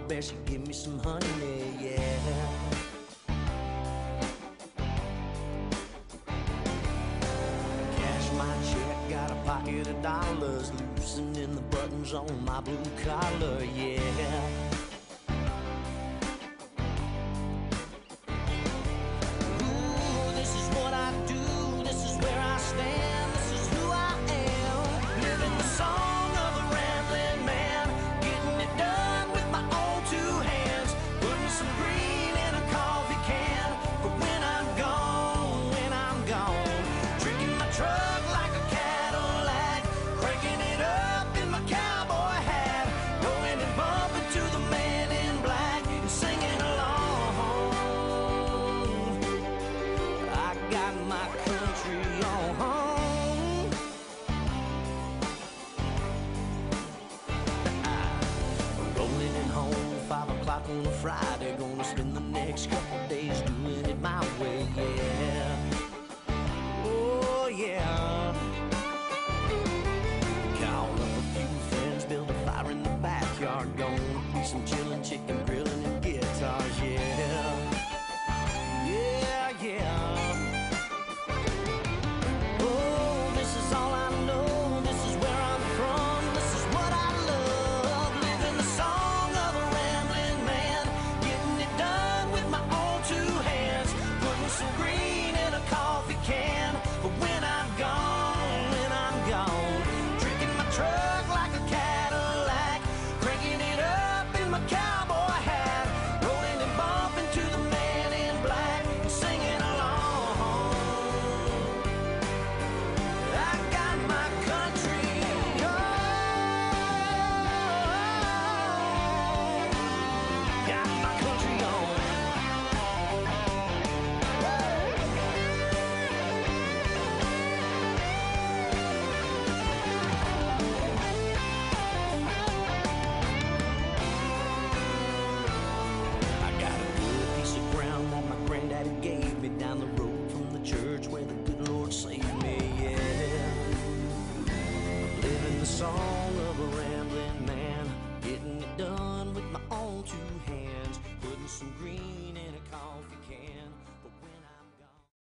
bet she'd give me some honey, yeah. Got a pocket of dollars, loosening the buttons on my blue collar, yeah. Ooh, this is what I do, this is where I stand, this is who I am. Living the song of a rambling man, getting it done with my own two hands. Putting some green in a coffee can for when I'm gone, when I'm gone. Drinking my truck like a Cadillac, cranking it up in my cowboy hat, going and bumping to the man in black and singing along. I got my country on. Rolling it home, 5 o'clock on a Friday, gonna spend the next couple